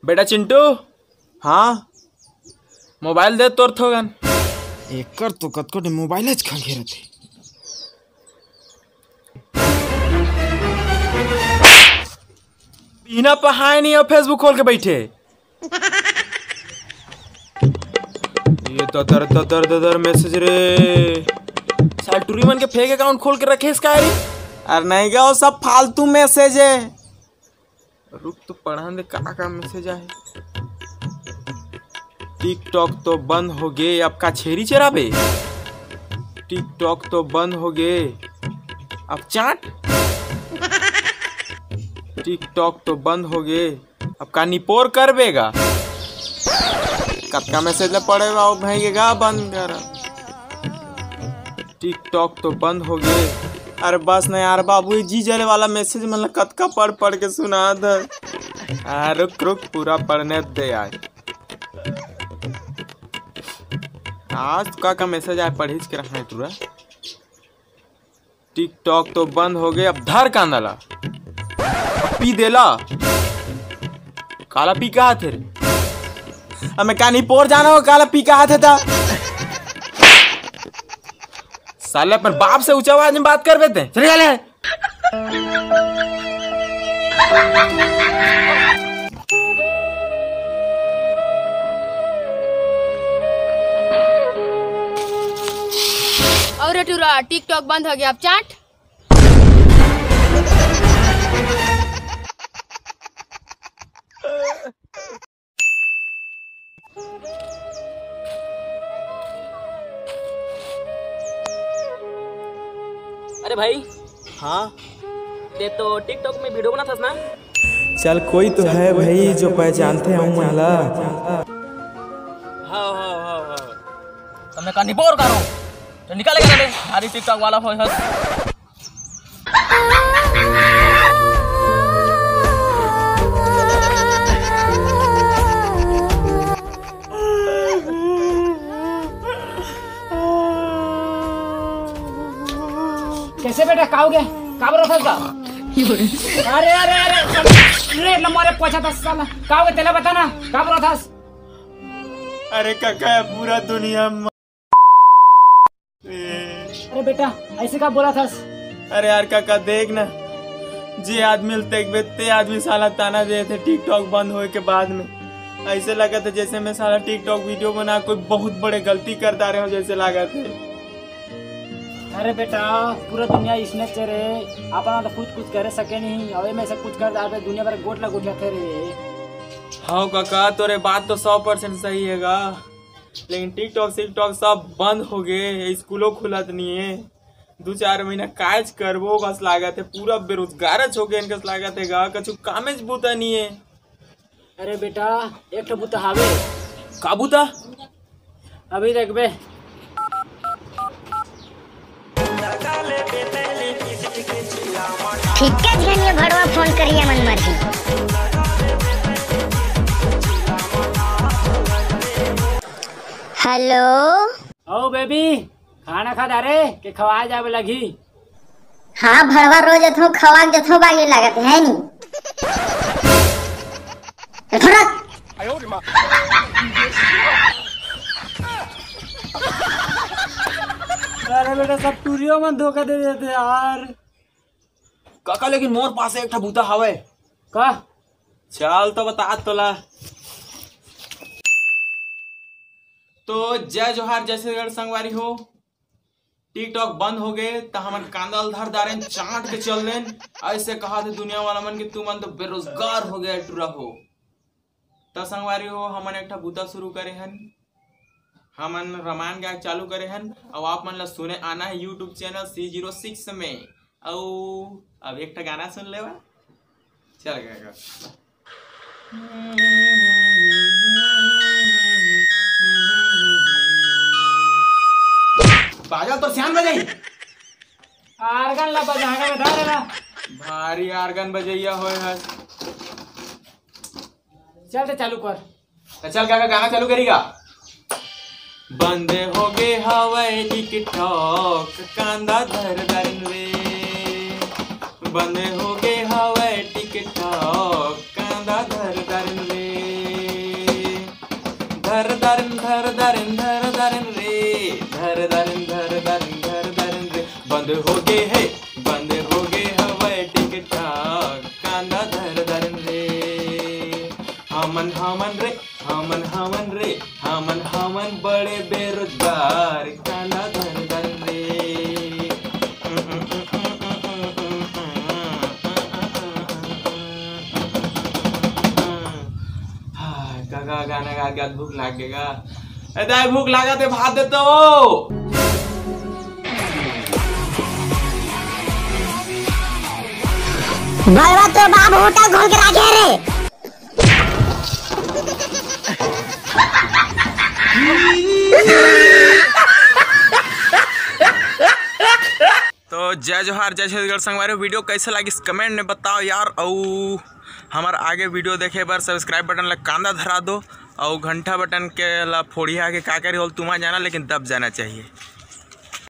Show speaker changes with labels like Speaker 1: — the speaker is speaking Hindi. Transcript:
Speaker 1: बेटा चिंटू,
Speaker 2: हाँ
Speaker 1: मोबाइल दे तोर थोगन।
Speaker 2: एकर तो कतकोट मोबाइल च खा घेरत है।
Speaker 1: बिना पढ़ाए नहीं, अब फेसबुक खोल के बैठे। ये ददर ददर ददर मैसेज रे। साल टूरी मन के फेक अकाउंट खोल के रखे इसका रे।
Speaker 2: अरे नहीं गा, वो सब फालतू मैसेज है।
Speaker 1: रुक तो पढ़ा दे का मैसेज आए। टिकटॉक तो बंद हो गए, अब का छेरी चराबे। टिकटॉक तो बंद हो गए, अब चाट। टिकटॉक तो बंद हो गए, अब का निपोर कर बेगा।
Speaker 2: कब का मैसेज ले पड़ेगा वो भैया बंद कर।
Speaker 1: टिकटॉक तो बंद हो गए।
Speaker 2: अरे बस नहीं यार बाबू, जी जले वाला मैसेज मतलब कतका पढ़ पढ़ के सुना दे।
Speaker 1: रुक रुक पूरा पढ़ने दे आज। आज का मैसेज आए पढ़िस के रखना है तुरा। टिकटॉक तो बंद हो गए, अब धर कांदला पी देला। काला पी कहा थे रे?
Speaker 2: अब मैं कहानी पोर जाना हो, काला पी कहा था।
Speaker 1: साले अपन बाप से ऊंचा आवाज में बात कर बेते चले गए।
Speaker 3: और टूरा टिकटॉक बंद हो गया, अब चाट।
Speaker 4: अरे भाई,
Speaker 2: हाँ
Speaker 4: ते तो टिकटॉक में वीडियो बना था ना?
Speaker 2: चल कोई तो है भाई जो पहचानते हैं मला।
Speaker 4: हाँ तुमने कहा निपोर करो तो निकालेगा रे। अरे टिकटॉक वाला हो
Speaker 5: कैसे बेटा काओगे काबर होता का? अरे अरे अरे रे नंबर पूछा था साला काओगे तेला बता ना काबर होता।
Speaker 2: अरे काका पूरा दुनिया
Speaker 5: अरे बेटा ऐसे का बोला था?
Speaker 2: अरे यार काका देख ना, जे आदमी ते आदमी साला ताना दे थे टिकटॉक बंद होए के बाद में। ऐसे लगा था जैसे मैं साला टिकटॉक वीडियो बना कोई बहुत बड़े गलती करता रहे हो जैसे लगा थे।
Speaker 5: अरे बेटा पूरा दुनिया इसने चेरे अपना तो कुछ करे सके नहीं, अबे मैं सब कुछ कर दाबे दुनिया भर गोट लग उठा थे रे।
Speaker 2: हाँ काका तोरे बात तो 100% सही हैगा, लेकिन टिकटॉक सब बंद हो गए, स्कूलों खुलत नहीं है। 2-4 महीना काज करबो बस लागत है, पूरा बेरोजगार हो गए इनका लागत है गा, कछु कामेज बूता नहीं है।
Speaker 5: अरे बेटा एक तो बूता हावे
Speaker 2: का बूता?
Speaker 5: अभी देख बे
Speaker 6: ठीक है धनिया भड़वा फोन करिए मन मर्जी। हेलो
Speaker 5: ओ बेबी खाना खा रे के खवा जावे लगी।
Speaker 6: हाँ भड़वा रोज अथो खवा जथो बागी लागत है नी।
Speaker 5: अरे बेटा सब टूरियो में धोखा दे देते यार।
Speaker 2: काका लेकिन मोर पास एक बूता हवे
Speaker 5: का?
Speaker 2: चल तो बता तोला।
Speaker 1: तो जय जोहार जय श्रीगढ़ संगवारी हो। टिकटॉक बंद हो गए तो हमन कांदल धर दारेन चाट के चल देन। ऐसे कहा थे दुनिया वाला मन कि तू मन तो बेरोजगार हो गया टूरा हो। तो संगवारी हो हमन एक बूता शुरू करे हन, हमन रामायण गायक चालू करे हन और आप मन ला सुने आना है यूट्यूब चैनल C06 में। अब एक गाना सुन लेवा चल गया। बाजा तो श्याम बजाई
Speaker 5: आर्गन ला बजाएगा बता रे ना।
Speaker 1: भारी आर्गन बजैया होए है।
Speaker 5: चल तो चालू कर।
Speaker 1: चल क्या गाना चालू करेगा। बंद हो गए हवाई टिकटॉक कांदा धर दरन रे। बंद हो गए हवाई टिकटॉक कांदा धर दरन रे। बंद हो गए है, बंद हो गए हवाई टिकटॉक, कांदा धर धर रे, हमन हमन रे, हमन हमन रे, हमन हमन बड़े बेरोजगार, कांदा धर धर रे। काका गाना गा के भूख लागेगा, दाई भूख लागा ते भात दे तो।
Speaker 6: बलवा तो बाप होटल खोल के रखे रे।
Speaker 2: तो जय जोहार, जय छत्तीसगढ़ संगवारी। वीडियो कैसे लगी कमेंट में बताओ यार। और हमार आगे वीडियो देखे बार सब्सक्राइब बटन ला कांदा धरा दो और घंटा बटन के ला फोड़िया के का करी होल तुम्हारा जाना, लेकिन दब जाना चाहिए।